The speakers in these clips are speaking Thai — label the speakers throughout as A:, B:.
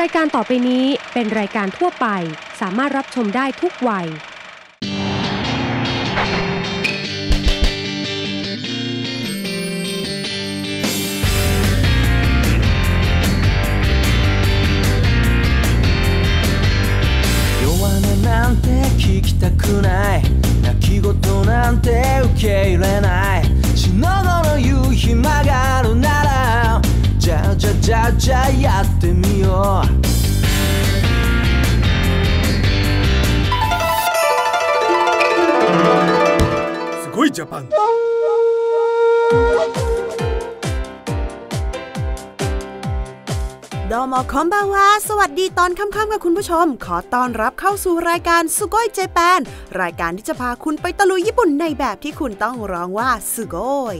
A: ายการต่อไปนี้เป็นรายการทั่วไปสามารถรับชมได้ทุกวัย
B: なんて聞きたくない泣き言なんて受け入れない死の後の夕日曲がるならじゃあじゃあじゃあじゃあやってみよう
C: すごいジャパン
D: โดโมคอมบังวาสวัสดีตอนค่ำๆกับคุณผู้ชมขอต้อนรับเข้าสู่รายการสุโกยเจแปนรายการที่จะพาคุณไปตะลุยญี่ปุ่นในแบบที่คุณต้องร้องว่าสุโกย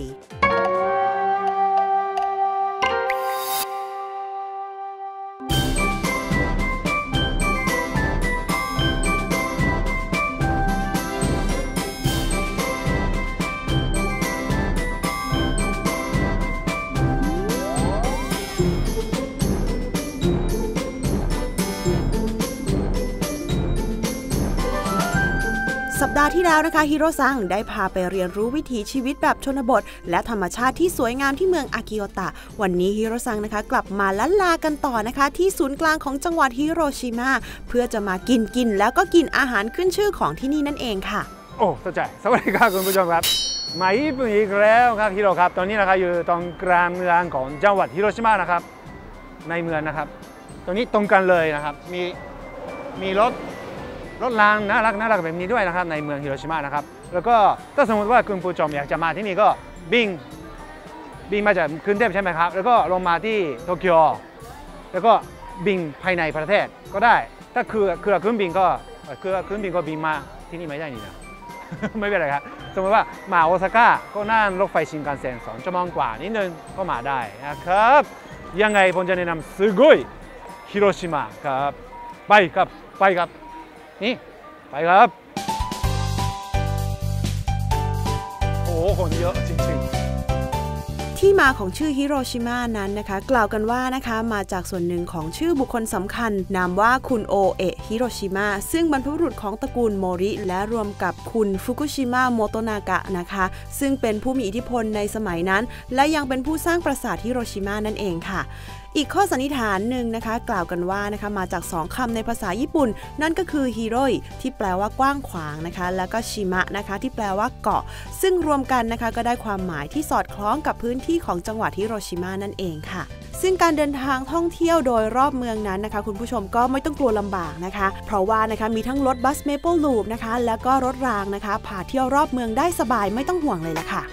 D: สัปดาห์ที่แล้วนะคะฮิโร่ซังได้พาไปเรียนรู้วิถีชีวิตแบบชนบทและธรรมชาติที่สวยงามที่เมืองอากิโอตะวันนี้ฮิโร่ซังนะคะกลับมาล้านลากันต่อนะคะที่ศูนย์กลางของจังหวัดฮิโรชิมาเพื่อจะมากินแล้วก็กินอาหารขึ้นชื่อของที่นี่นั่นเองค่ะ
C: โอ้เข้าใจสวัสดีครับคุณผู้ชมครับมาญี่ปุ่นอีกแล้วครับฮิโร่ครับตอนนี้นะครับอยู่ตรงกลางเมืองของจังหวัดฮิโรชิมานะครับในเมืองนะครับตรงนี้ตรงกันเลยนะครับมีรถรางน่ารักแบบนี้ด้วยนะครับในเมืองฮิโรชิมานะครับแล้วก็ถ้าสมมติว่าคุณผู้ชมอยากจะมาที่นี่ก็บินมาจากกรุงเทพใช่ไหมครับแล้วก็ลงมาที่โตเกียวแล้วก็บินภายในประเทศก็ได้ถ้าคือเครื่องบินก็บินมาที่นี่ไม่ได้นี่นะ ไม่เป็นไรครับสมมติว่ามาโอซาก้าก็นั่งรถไฟชินคันเซ็น2 ชั่วโมงกว่านิดนึงก็มาได้นะครับยังไงผมจะแนะนำすごいฮิโรชิมาครับไปครับนี่ไปครับโอ้คนเยอะจริงๆ
D: ที่มาของชื่อฮิโรชิมานั้นนะคะกล่าวกันว่านะคะมาจากส่วนหนึ่งของชื่อบุคคลสำคัญนามว่าคุณโอเอะฮิโรชิมาซึ่งบรรพบุรุษของตระกูลโมริและรวมกับคุณฟุกุชิมะโมโตนากะนะคะซึ่งเป็นผู้มีอิทธิพลในสมัยนั้นและยังเป็นผู้สร้างปราสาทฮิโรชิมานั่นเองค่ะอีกข้อสันนิษฐานหนึ่งนะคะกล่าวกันว่านะคะมาจาก2คำในภาษาญี่ปุ่นนั่นก็คือฮิโรยที่แปลว่ากว้างขวางนะคะแล้วก็ชิมะนะคะที่แปลว่าเกาะซึ่งรวมกันนะคะก็ได้ความหมายที่สอดคล้องกับพื้นที่ของจังหวัดฮิโรชิมานั่นเองค่ะซึ่งการเดินทางท่องเที่ยวโดยรอบเมืองนั้นนะคะคุณผู้ชมก็ไม่ต้องกลัวลำบากนะคะเพราะว่านะคะมีทั้งรถบัสเมเปิลลูปนะคะแล้วก็รถรางนะคะพาเที่ยวรอบเมืองได้สบายไม่ต้องห่วงเลยล่ะค่ะ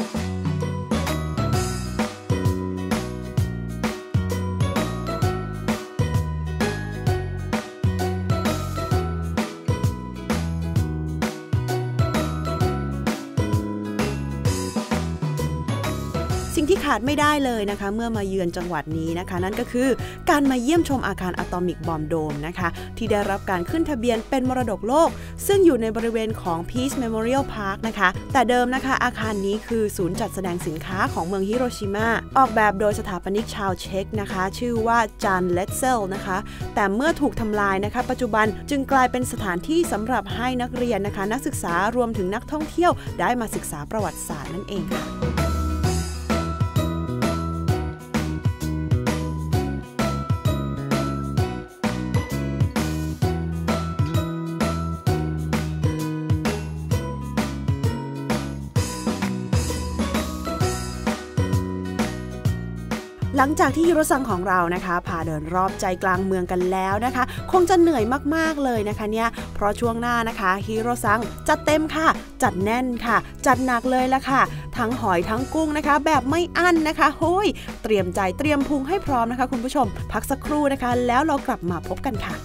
D: สิ่งที่ขาดไม่ได้เลยนะคะเมื่อมาเยือนจังหวัดนี้นะคะนั่นก็คือการมาเยี่ยมชมอาคารอะตอมิกบอมโดมนะคะที่ได้รับการขึ้นทะเบียนเป็นมรดกโลกซึ่งอยู่ในบริเวณของ Peace Memorial Park นะคะแต่เดิมนะคะอาคารนี้คือศูนย์จัดแสดงสินค้าของเมืองฮิโรชิมาออกแบบโดยสถาปนิกชาวเช็กนะคะชื่อว่าจานเลตเซลนะคะแต่เมื่อถูกทำลายนะคะปัจจุบันจึงกลายเป็นสถานที่สำหรับให้นักเรียนนะคะนักศึกษารวมถึงนักท่องเที่ยวได้มาศึกษาประวัติศาสตร์นั่นเองค่ะหลังจากที่ฮิโรซังของเรานะคะพาเดินรอบใจกลางเมืองกันแล้วนะคะคงจะเหนื่อยมากๆเลยนะคะเนี่ยเพราะช่วงหน้านะคะฮิโรซังจัดเต็มค่ะจัดแน่นค่ะจัดหนักเลยละค่ะทั้งหอยทั้งกุ้งนะคะแบบไม่อั้นนะคะโห้ยเตรียมใจเตรียมพุงให้พร้อมนะคะคุณผู้ชมพักสักครู่นะคะแล้วเรากลับมาพบกันค่ะ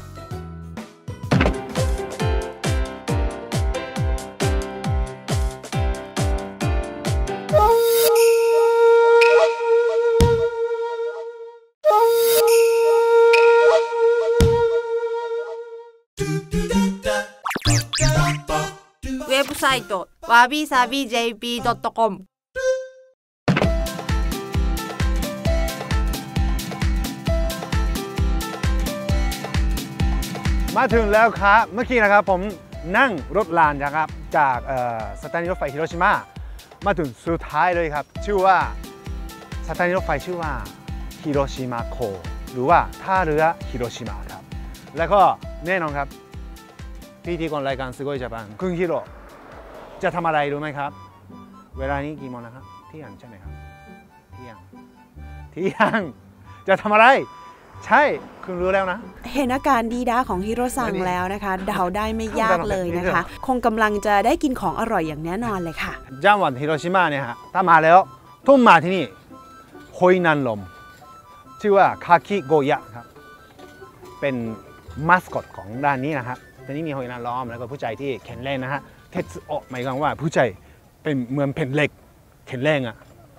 E: เว็บไซต์ wabi-sabi-jp.com
C: มาถึงแล้วครับเมื่อกี้นะครับผมนั่งรถรางนะครับจากสถานีรถไฟฮิโรชิมามาถึงสุดท้ายเลยครับชื่อว่าสถานีรถไฟชื่อว่าฮิโรชิมาโคหรือว่าท่าเรือฮิโรชิมาครับแล้วก็แน่นอนครับพิธีกรรายการすごいジャパンคุณฮิโร่จะทำอะไรรู้ไหมครับเวลานี้กี่โมงนะครับเที่ยงใช่ไหมครับเที่ยงจะทำอะไรใช่คุณรู้แล้วนะ
D: เห็นอาการดีด้าของฮิโรซังแล้วนะคะเดาได้ไม่ยากเลยนะคะคงกำลังจะได้กินของอร่อยอย่างแน่นอนเลยค่ะ
C: จังหวัดฮิโรชิมาเนี่ยฮะถ้ามาแล้วต้องมาที่นี่หอยนางรมชื่อว่าคาคิโกยะครับเป็นมาสคอตของร้านนี้นะครับตอนนี้มีหอยนางรมแล้วก็ผู้ใจที่แข็งแรงนะฮะเทสโอหมายความว่าผู้ใจเป็นเหมือนแผ่นเหล็กแข็งแรงอ่ะ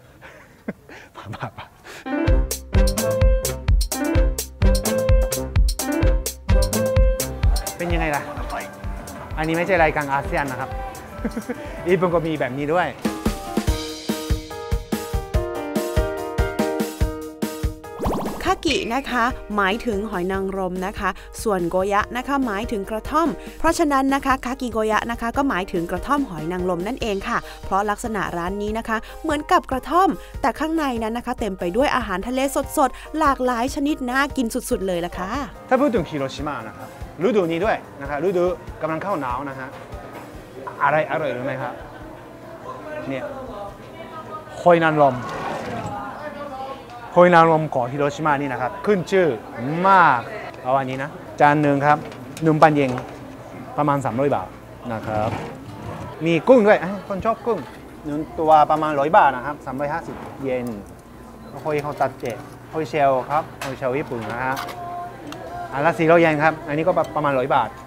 C: เป็นยังไงล่ะอันนี้ไม่ใช่รายการอาเซียนนะครับญี่ปุ่นก็มีแบบนี้ด้วย
D: คากินะคะหมายถึงหอยนางรมนะคะส่วนโกยะนะคะหมายถึงกระท่อมเพราะฉะนั้นนะคะคากิโกยะนะคะก็หมายถึงกระท่อมหอยนางรมนั่นเองค่ะเพราะลักษณะร้านนี้นะคะเหมือนกับกระท่อมแต่ข้างในนั้นนะคะเต็มไปด้วยอาหารทะเลสดๆหลากหลายชนิดน่ากินสุดๆเลยล่ะค่ะ
C: ถ้าพูดถึงฮิโรชิมานะครับฤดูนี้ด้วยนะครับฤดูกำลังเข้าหนาวนะฮะอะไรอร่อยรู้ไหมครับเนี่ยหอยนางรมของฮิโรชิมานี่นะครับขึ้นชื่อมากเอาอันนี้นะจานหนึ่งครับ1 ปันเยนประมาณ300 บาทนะครับมีกุ้งด้วยคนชอบกุ้ง1 ตัวประมาณ100 บาทนะครับ350 เยนหอยเขาตัดเจ็หอยเชลล์ครับหอยเชลล์ญี่ปุ่นนะฮะอันละ400 เยนครับอันนี้ก็ประมาณ100 บาท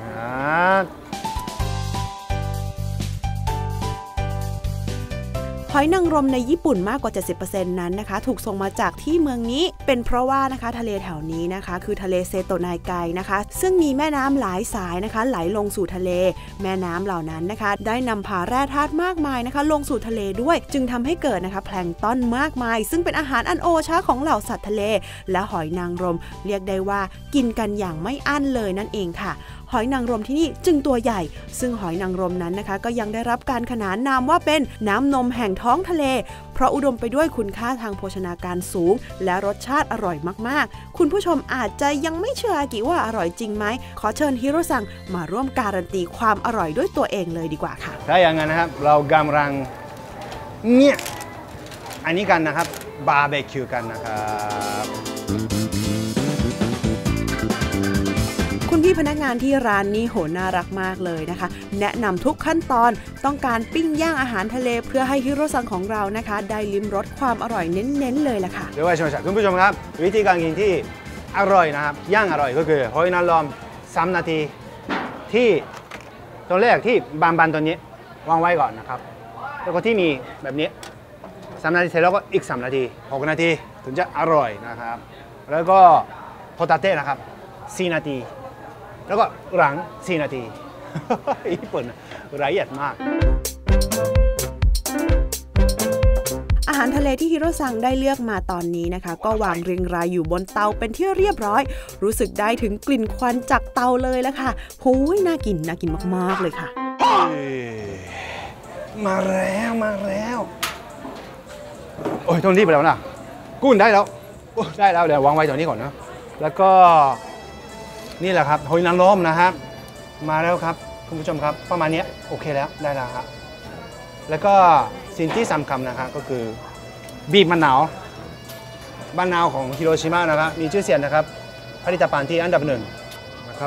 D: หอยนางรมในญี่ปุ่นมากกว่า 70% นั้นนะคะถูกส่งมาจากที่เมืองนี้เป็นเพราะว่านะคะทะเลแถวนี้นะคะคือทะเลเซโตไนไกนะคะซึ่งมีแม่น้ำหลายสายนะคะไหลลงสู่ทะเลแม่น้ำเหล่านั้นนะคะได้นำพาแร่ธาตุมากมายนะคะลงสู่ทะเลด้วยจึงทำให้เกิดนะคะแพลงก์ต้นมากมายซึ่งเป็นอาหารอันโอชะของเหล่าสัตว์ทะเลและหอยนางรมเรียกได้ว่ากินกันอย่างไม่อั้นเลยนั่นเองค่ะหอยนางรมที่นี่จึงตัวใหญ่ซึ่งหอยนางรมนั้นนะคะก็ยังได้รับการขนานนามว่าเป็นน้ำนมแห่งท้องทะเลเพราะอุดมไปด้วยคุณค่าทางโภชนาการสูงและรสชาติอร่อยมากๆคุณผู้ชมอาจจะยังไม่เชื่ออากิว่าอร่อยจริงไหมขอเชิญฮิโรซังมาร่วมการันตีความอร่อยด้วยตัวเองเลยดีกว่าค่ะ
C: ถ้าอย่างนั้นนะครับเรากำลังเนี่ยอันนี้กันนะครับบาร์บีคิวกันนะครับ
D: คุณพี่พนักงานที่ร้านนี้โหน่ารักมากเลยนะคะแนะนำทุกขั้นตอนต้องการปิ้งย่างอาหารทะเลเพื่อให้ฮิโรซังของเรานะคะได้ลิ้มรสความอร่อยเน้นๆเลยล่ะค่ะ
C: เดี๋ยวไว้ชมคุณผู้ชมครับวิธีการกินที่อร่อยนะครับย่างอร่อยก็คือหอยนางรม3 นาทีที่ตอนแรกที่บานๆตัวนี้วางไว้ก่อนนะครับแล้วก็ที่มีแบบนี้3 นาทีเสร็จแล้วก็อีก3 นาที6 นาทีถึงจะอร่อยนะครับแล้วก็โฮตาเต้นะครับ4 นาทีแล้วก็หลัง4 นาทีญี่ปุ่นละเอียดมาก
D: อาหารทะเลที่ฮิโรซังได้เลือกมาตอนนี้นะคะก็วางเรียงรายอยู่บนเตาเป็นที่เรียบร้อยรู้สึกได้ถึงกลิ่นควันจากเตาเลยแล้วค่ะโอ้ยน่ากินมากๆเลยค่ะ
C: มาแล้วโอ้ยต้องรีบไปแล้วนะกุ้งได้แล้วเดี๋ยววางไว้ตรงนี้ก่อนนะแล้วก็นี่แหละครับหอยนางรมนะครับมาแล้วครับคุณผู้ชมครับประมาณนี้โอเคแล้วได้แล้วครับแล้วก็สิ่งที่สำคัญนะครับก็คือบีบมะนาวของฮิโรชิมานะครับมีชื่อเสียงนะครับผลิตภัณฑ์ที่อันดับ1แล้วก็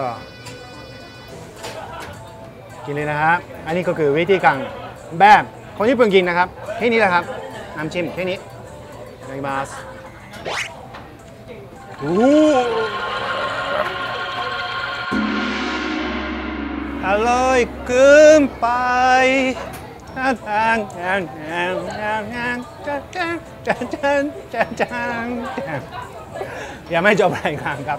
C: กินเลยนะครับอันนี้ก็คือวิธีการแบบคนญี่ปุ่นกินนะครับแค่นี้แหละครับน้ำจิ้มแค่นี้いただきますอร่อยเกินไปยังไม่จบรายการครับ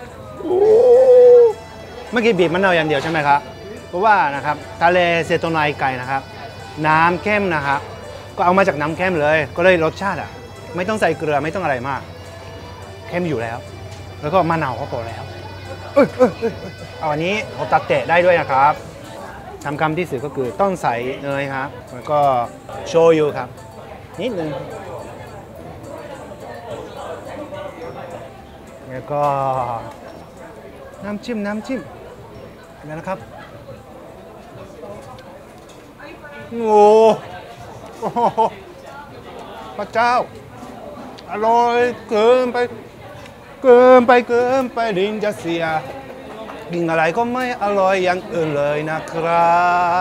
C: เมื่อกี้บีบมะนาวอย่างเดียวใช่ไหมครับเพราะว่านะครับทะเลเซโตไนไกนะครับน้ำเข้มนะครับก็เอามาจากน้ำเข้มเลยก็เลยรสชาติอ่ะไม่ต้องใส่เกลือไม่ต้องอะไรมากเข้มอยู่แล้วแล้วก็มะนาวก็พอแล้วเอาอันนี้โฮตาเตะได้ด้วยนะครับสำคัญที่สุดก็คือต้องใส่เนยครับแล้วก็โชยุครับนิดนึงแล้วก็น้ำจิ้มนะครับโอ้โหพระเจ้าอร่อยเกินไปลิ้นจะเสียกินอะไรก็ไม่อร่อยอย่างอื่นเลยนะครับ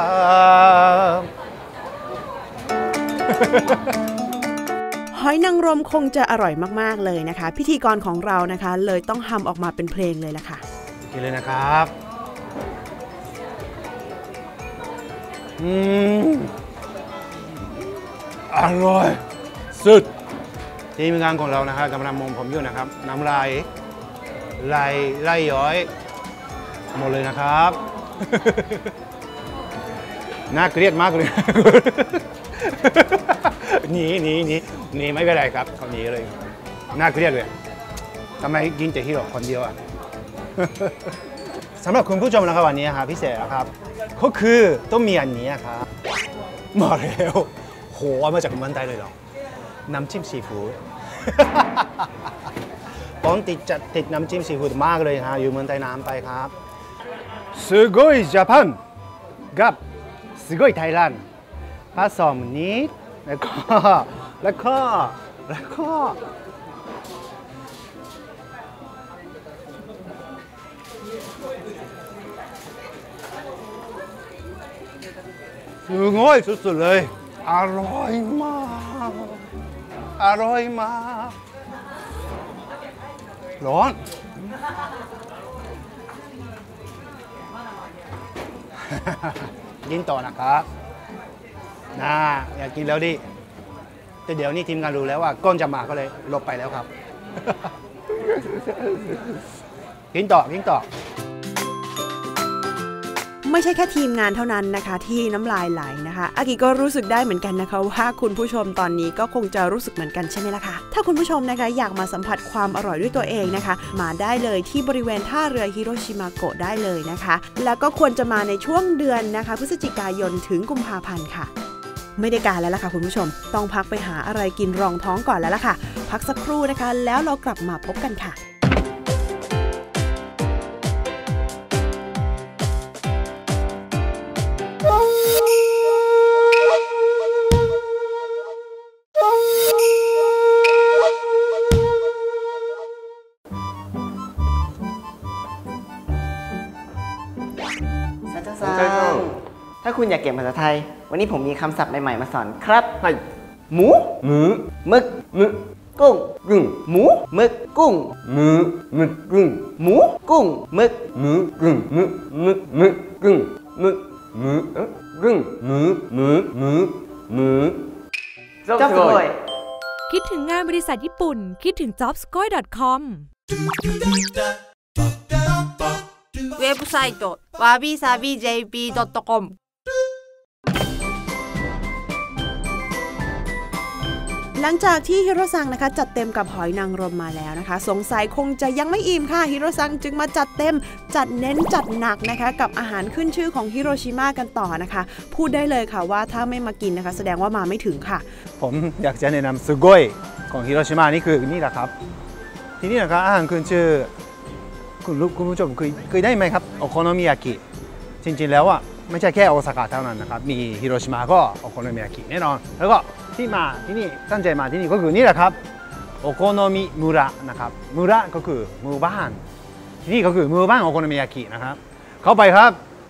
D: หอยนางรมคงจะอร่อยมากๆเลยนะคะพิธีกรของเรานะคะเลยต้องทำออกมาเป็นเพลงเลยล่ะค่ะ
C: กินเลยนะครับอร่อยสุดทีมงานของเรานะครับกำลังมองผมอยู่นะครับน้ำลายไหลย้อยหมดเลยนะครับ น่าเกลียดมากเลยหนีไม่เป็นไรครับเขาหนีเลยน่าเกลียดเลยทำไมกินแต่ฮิโร่คนเดียวอ่ะ สำหรับคุณผู้ชมนะครับวันนี้ครับพิเศษนะครับก็คือต้องมีอันนี้ครับมาแล้วโหมาจากเมืองไทยเลยเหรอน้ำจิ้มซีฟู้ด ผมติดน้ำจิ้มซีฟู้ดมากเลยฮะอยู่เมืองไทยนานไปครับすごいญี่ปุ่นกับすごいไทยแลนด์ผสมนิดแล้วก็すごいสุดๆเลยอร่อยมากร้อนกินต่อนะครับอยากกินแล้วดิแต่เดี๋ยวนี้ทีมงานรู้แล้วว่าก้นจะมาก็เลยลบไปแล้วครับ กินต่อ
D: ไม่ใช่แค่ทีมงานเท่านั้นนะคะที่น้ำลายไหลนะคะอากิก็รู้สึกได้เหมือนกันนะคะว่าคุณผู้ชมตอนนี้ก็คงจะรู้สึกเหมือนกันใช่ไหมล่ะคะถ้าคุณผู้ชมนะคะอยากมาสัมผัสความอร่อยด้วยตัวเองนะคะมาได้เลยที่บริเวณท่าเรือฮิโรชิมาโกะได้เลยนะคะแล้วก็ควรจะมาในช่วงเดือนนะคะพฤศจิกายนถึงกุมภาพันธ์ค่ะไม่ได้การแล้วล่ะค่ะคุณผู้ชมต้องพักไปหาอะไรกินรองท้องก่อนแล้วล่ะค่ะพักสักครู่นะคะแล้วเรากลับมาพบกันค่ะ
F: ถ้าคุณอยากเก่งภาษาไทยวันนี้ผมมีคำศัพท์ใหม่ๆมาสอนครับหมูมึกกุ้งหมูมึกกุ้งหมูกุ้งมึกจบสวย
G: คิดถึงงานบริษัทญี่ปุ่นคิดถึง jobscoy.com
E: เว็บไซต์ wabisabi.jp.com
D: หลังจากที่ฮิโรซังนะคะจัดเต็มกับหอยนางรมมาแล้วนะคะสงสัยคงจะยังไม่อิ่มค่ะฮิโรซังจึงมาจัดเต็มจัดเน้นจัดหนักนะคะกับอาหารขึ้นชื่อของฮิโรชิมากันต่อนะคะพูดได้เลยค่ะว่าถ้าไม่มากินนะคะแสดงว่ามาไม่ถึงค่ะ
C: ผมอยากจะแนะนำสุโกยของฮิโรชิมานี่คือนี่แหละครับที่นี่นะครับอาหารขึ้นชื่อคุณผู้ชมเคยได้ไหมครับโอโคโนมิยากิจริงๆแล้วอ่ะไม่ใช่แค่โอซาก้าเท่านั้นนะครับมีฮิโรชิมาก็โอโคโนมิยากิแน่นอนแล้วก็ที่มาที่นี่ตั้งใจมาที่นี่ก็คือนี่แหละครับโอโคโนมิมุระนะครับมุระก็คือหมู่บ้านที่นี่ก็คือหมู่บ้านโอโคโนมิยากินะครับเข้าไปครับ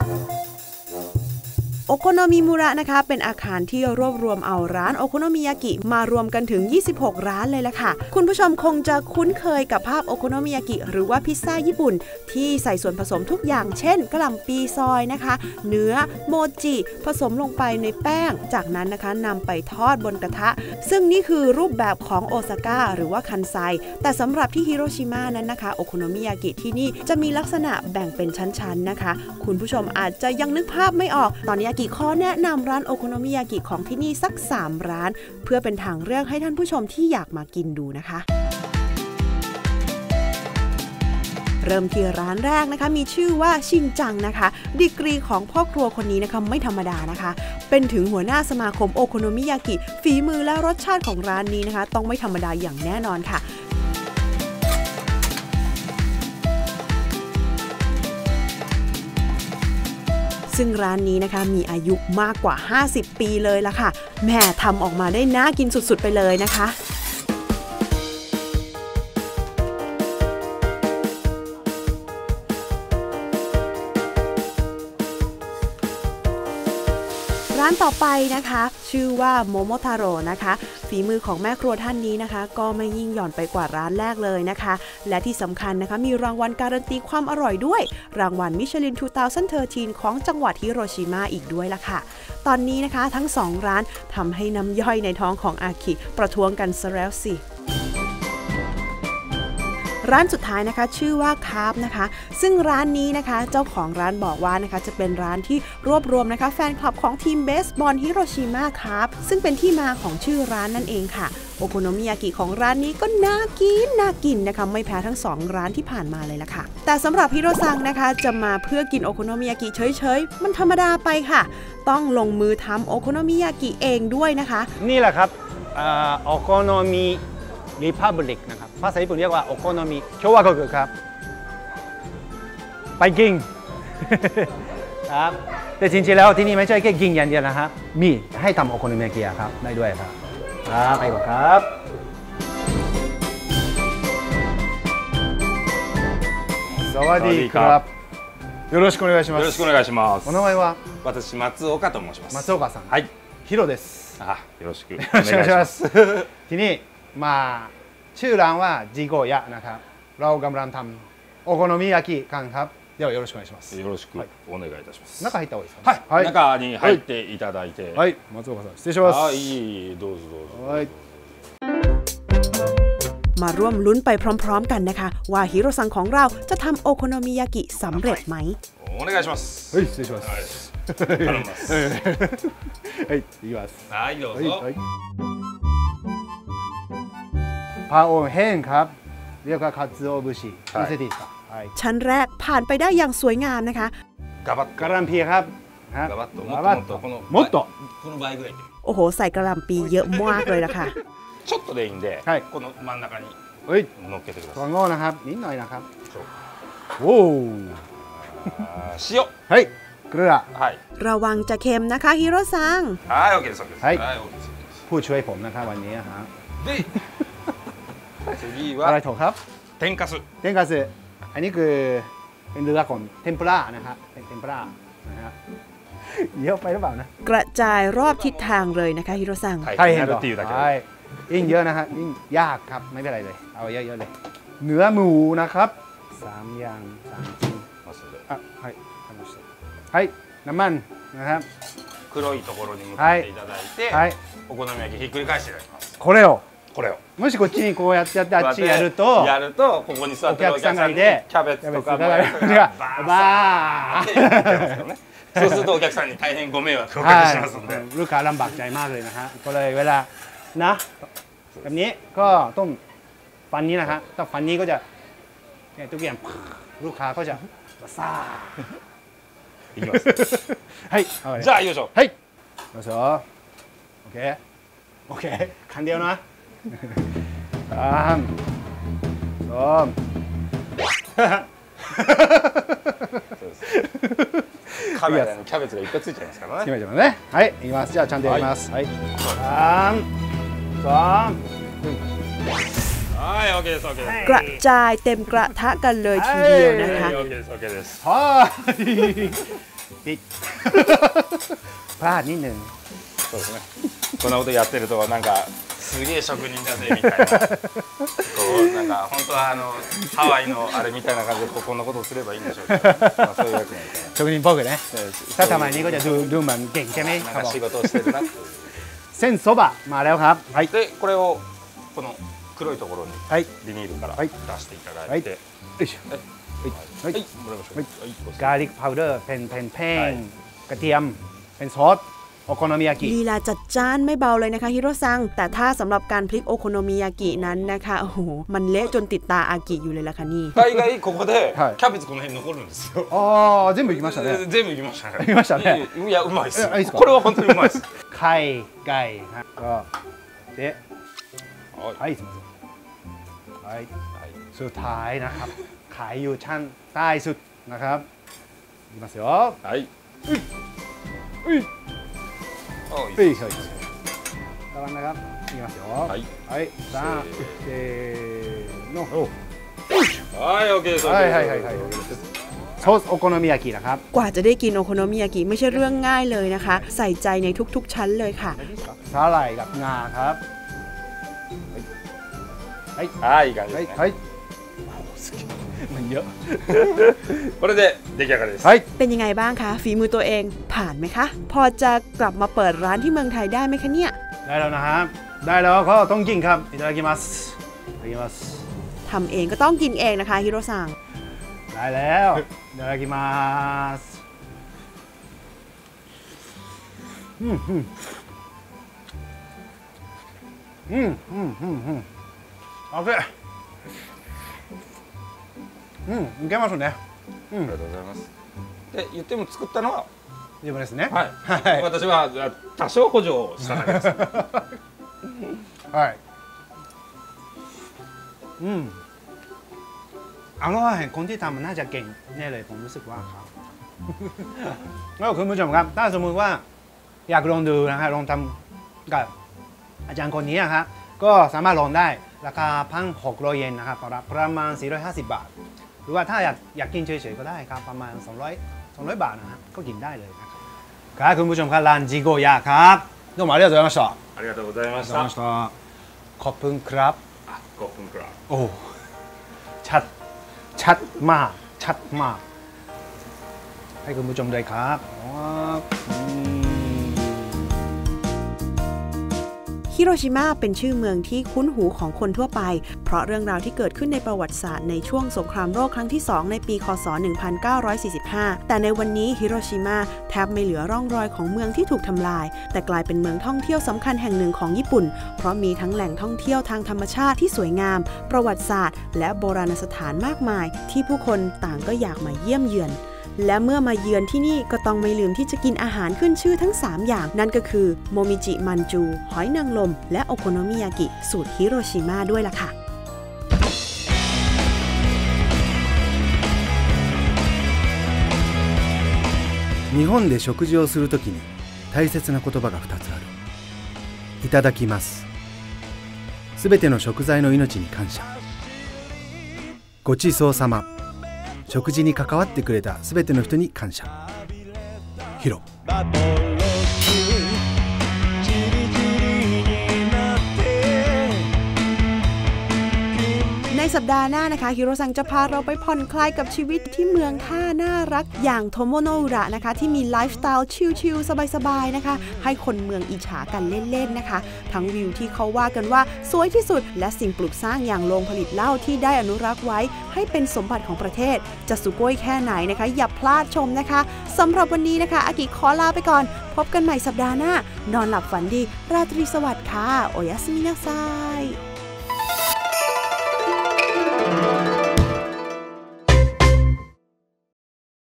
D: โอโคโนมิมุระนะคะเป็นอาคารที่รวบรวมเอาร้านโอโคโนมิยากิมารวมกันถึง26ร้านเลยล่ะค่ะคุณผู้ชมคงจะคุ้นเคยกับภาพโอโคโนมิยากิหรือว่าพิซซ่าญี่ปุ่นที่ใส่ส่วนผสมทุกอย่างเช่นกะหล่ำปีซอยนะคะเนื้อโมจิผสมลงไปในแป้งจากนั้นนะคะนำไปทอดบนกระทะซึ่งนี่คือรูปแบบของโอซาก้าหรือว่าคันไซแต่สำหรับที่ฮิโรชิมานั้นนะคะโอโคโนมิยากิที่นี่จะมีลักษณะแบ่งเป็นชั้นๆนะคะคุณผู้ชมอาจจะยังนึกภาพไม่ออกตอนนี้อากิขอแนะนำร้านโอโคโนมิยากิของที่นี่สัก3ร้านเพื่อเป็นทางเลือกให้ท่านผู้ชมที่อยากมากินดูนะคะเริ่มที่ร้านแรกนะคะมีชื่อว่าชินจังนะคะดีกรีของพ่อครัวคนนี้นะคะไม่ธรรมดานะคะเป็นถึงหัวหน้าสมาคมโอโคโนมิยากิฝีมือและรสชาติของร้านนี้นะคะต้องไม่ธรรมดาอย่างแน่นอนค่ะซึ่งร้านนี้นะคะมีอายุมากกว่า50ปีเลยล่ะค่ะแม่ทำออกมาได้น่ากินสุดๆไปเลยนะคะร้านต่อไปนะคะชื่อว่าโมโมทาโร่นะคะฝีมือของแม่ครัวท่านนี้นะคะก็ไม่ยิ่งหย่อนไปกว่าร้านแรกเลยนะคะและที่สำคัญนะคะมีรางวัลการันตีความอร่อยด้วยรางวัลมิชลิน 2013 ของจังหวัดฮิโรชิมาอีกด้วยล่ะค่ะตอนนี้นะคะทั้ง2ร้านทำให้น้ำย่อยในท้องของอาคิประท้วงกันซะแล้วสิร้านสุดท้ายนะคะชื่อว่าคาร์บนะคะซึ่งร้านนี้นะคะเจ้าของร้านบอกว่านะคะจะเป็นร้านที่รวบรวมนะคะแฟนคลับของทีมเบสบอลฮิโรชิมาคาร์บซึ่งเป็นที่มาของชื่อร้านนั่นเองค่ะโอโคโนมิยากิของร้านนี้ก็น่ากินนะคะไม่แพ้ทั้ง2ร้านที่ผ่านมาเลยล่ะค่ะแต่สำหรับฮิโรซังนะคะจะมาเพื่อกินโอโคโนมิยากิเฉยๆมันธรรมดาไปค่ะต้องลงมือทำโอโคโนมิยากิเองด้วยนะคะ
C: นี่แหละครับโอโคโนมิリパブリックนะครับภาษาญี่ปุ่นเรียกว่าโอโคโนมิ共和国ครับไปกินครับแต่จริงๆแล้วที่นี่ไม่ใช่แค่กินอย่างเดียวนะครับมีให้ทำโอโคโนมิยากิครับได้ด้วยครับไปก่อนครับสวัสดีครับよろしくお願いします。
H: よろしくお願いします。
C: お名前は
H: 私松岡と申します。
C: 松岡さん
H: はい。
C: ヒロです
H: よろしくお
C: 願いしますที่นี่มาชื่อร้านว่าจิโกยะนะครับเรากำลังทำโอโคโนมิยากิกันครับเดี๋ยวよろしくお願いします
H: よろしくお願いいたします
C: 中入った方がいいですか
H: はい中に入っていただいて
C: はい松岡さん失礼します
H: いいどうぞどうぞ
C: はい
D: มาร่วมลุ้นไปพร้อมๆกันนะคะว่าฮิโรซังของเราจะทำโอโคโนมิยากิสำเร็จไหม
H: お願いします
C: はい失礼します
H: 頼みます
C: はいいきます
H: はいどうぞ
C: พาโอแห้งครับเรียกว่าคาซึโอบุชิมิเซติสะ
D: ชั้นแรกผ่านไปได้อย่างสวยงามนะคะ
C: กระลำปีครับ
H: ガバッと
C: もっと
H: この倍ぐらい
D: โอ้โหใส่กระลำปีเยอะมากเลยล่ะค่ะ
H: ちょっとでいいんでこの真ん中に乗っけてください
C: ถั่วงอกนะครับนิดหน่อยนะครับโอ้
H: 塩
C: はいเกลือ
D: ระวังจะเค็มนะคะฮิโรซัง
H: はいオッケーです
C: はいผู้ช่วยผมนะครับวันนี้ฮะ
H: 次は
C: อะไรถูกครับ
H: 天かす
C: อันนี้คือเป็นเรือของเทมปุระนะครับเป็นเทมปุระนะฮะเยอะไปหรือเปล่านะ
D: กระจายรอบทิศทางเลยนะคะฮิโรซัง
C: ใช่เห็นต่อยิ่งเยอะนะฮะยิ่งยากครับไม่เป็นไรเลยเอาเยอะๆเลยเนื้อหมูนะครับ3อย่าง3ชิ้นはいน้ำมันนะครับ
H: 黒いところに向かっていただいてお好み焼きひっくり返していただきます
C: これをもしこっちにこうやってあっちやると
H: ここに座ってるお客さんにキャベツとかバーそうするとお客さんに大変ご迷惑をおかけしますので
C: ลูกค้าลำบากใจมากเลยนะฮะก็เลยเวลานะแบบนี้ก็ต้องฟันนี้นะฮะถ้าฟันนี้ก็จะเนี่ยทุกอย่างลูกค้าก็จะซ่า
H: いきます
C: はい
H: じゃあよいしょ
C: はいよいしょオッケーคันเดียวนะ
H: カメラにキャベツがいっぱいついちゃいますから
C: ねはいいきますじゃあちゃんとやりますはい
H: はいオッケーですオッケーです
D: กระจายเต็มกระทะกันเลยทีเดียวนะคะ
H: オッケーですオッケーです
C: พลาดนิดนึง
H: そうですねこんなことやってるとなんかすげえ職人だぜみたいなこうなんか本当はハワイのあれみたいな感じでこんなことをすればいいんでしょうけどそういうわけにはいかない
C: 職人っぽくねถ้าทำอะไรนี้ก็จะดูเหมือนเก่งใช่ไหม
H: なんか仕事をしてるなって
C: เส้นโซบะมาแล้วครับ
H: でこれをこの黒いところにビニールから出していただいて
C: กาลิกพาวเดอร์เป็นแป้งกระเทียมเป็นซอสโอโคโนมิยากิ
D: ลีลาจัดจ้านไม่เบาเลยนะคะฮิโรซังแต่ถ้าสำหรับการพลิกโอโคโนมิยากินั้นนะคะโอ้โหมันเละจนติดตาอากิอยู่เลยล่ะค่ะนี่
H: 大概ここでキャベツこの辺残るんですよ
C: ああ全部いきましたね
H: 全部いきましたね
C: いきましたね
H: いやうまいですこれは本当にうまいです
C: ไข่ไก่ครับก็เจ๊はいすみませんはいสุดท้ายนะครับขายอยู่ชั้นใต้สุดนะครับいきますよ
H: はい
C: はい
H: はい
C: ระวังนะครับいきますよはいさあせーの
H: はいオッケーです
C: はいはいはいはいซอสโอโคโนมิยากินะครับ
D: กว่าจะได้กินโอโคโนมิยากิไม่ใช่เรื่องง่ายเลยนะคะใส่ใจในทุกๆชั้นเลยค่ะ
C: สาหร่ายกับงาครับ
H: はいいい感じですね
C: はいมันเยอะ
H: これで出来上がりです
D: เป็นยังไงบ้างคะฝีมือตัวเองผ่านไหมคะพอจะกลับมาเปิดร้านที่เมืองไทยได้ไหมคะเนี่ย
C: ได้แล้วนะครับได้แล้วก็ต้องกินครับいただきますいただきます
D: ทำเองก็ต้องกินเองนะคะฮิโรซัง
C: ได้แล้วいただきますオッケーいけますね
H: ありがとうございますで言っても作ったのは
C: 自分ですね
H: はい私は多少補助をしただけです
C: はいอร่อยคนที่ทำมันน่าจะเก่งแน่เลยผมรู้สึกว่าครับแล้วคุณผู้ชมครับถ้าสมมติว่าอยากลองดูนะครับลองทำกับอาจารย์คนนี้ครับก็สามารถลองได้ราคา1,600 เยนนะครับประมาณ450 บาทหรือว่าถ้าอยากกินเฉยๆก็ได้ครับประมาณ200 บาทนะครับก็กินได้เลยนะครับครับคุณผู้ชมครับร้านจิโกยะครับどうもありがとうございました
H: ありがとうございました
C: ขอบคุณครับ
H: ขอบคุณครับ
C: โอ้ชัดมากให้คุณผู้ชมด้วยครับ
D: ฮิโรชิมาเป็นชื่อเมืองที่คุ้นหูของคนทั่วไปเพราะเรื่องราวที่เกิดขึ้นในประวัติศาสตร์ในช่วงสงครามโลกครั้งที่ 2 ในปีคศ 1945 แต่ในวันนี้ฮิโรชิมาแทบไม่เหลือร่องรอยของเมืองที่ถูกทำลายแต่กลายเป็นเมืองท่องเที่ยวสำคัญแห่งหนึ่งของญี่ปุ่นเพราะมีทั้งแหล่งท่องเที่ยวทางธรรมชาติที่สวยงามประวัติศาสตร์และโบราณสถานมากมายที่ผู้คนต่างก็อยากมาเยี่ยมเยือนและเมื่อมาเยือนที่นี่ก็ต้องไม่ลืมที่จะกินอาหารขึ้นชื่อทั้ง3อย่างนั่นก็คือโมมิจิมันจูหอยนางรมและโอโคโนมิยากิสูตรฮิโรชิมาด้วยล่ะค่ะ
B: 日本で食事をするときに大切な言葉が2つある。いただきます。すべての食材の命に感謝。ごちそうさま。食事に関わってくれたすべての人に感謝。ヒロ。
D: ในสัปดาห์หน้านะคะฮิโรซังจะพาเราไปผ่อนคลายกับชีวิตที่เมืองท่าน่ารักอย่างโทโมโนอุระนะคะที่มีไลฟ์สไตล์ชิลๆสบายๆนะคะให้คนเมืองอิจฉากันเล่นๆนะคะทั้งวิวที่เขาว่ากันว่าสวยที่สุดและสิ่งปลูกสร้างอย่างโรงผลิตเหล้าที่ได้อนุรักษ์ไว้ให้เป็นสมบัติของประเทศจะสุโกยแค่ไหนนะคะอย่าพลาดชมนะคะสำหรับวันนี้นะคะอากิขอลาไปก่อนพบกันใหม่สัปดาห์หน้านอนหลับฝันดีราตรีสวัสดิ์ค่ะโอยาสมินาไซ